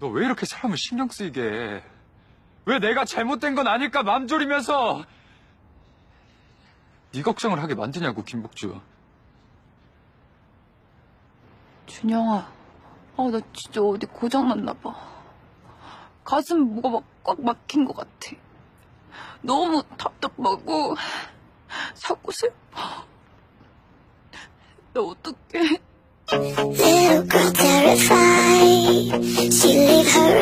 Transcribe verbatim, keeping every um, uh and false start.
너 왜 이렇게 사람을 신경 쓰이게 해? 왜 내가 잘못된 건 아닐까 맘졸이면서 네 걱정을 하게 만드냐고, 김복주. 준영아, 아, 나 진짜 어디 고장났나 봐. 가슴 뭐가 막 꽉 막힌 것 같아. 너무 답답하고 자꾸 슬퍼. 나 어떡해? Little girl terrified, she leave her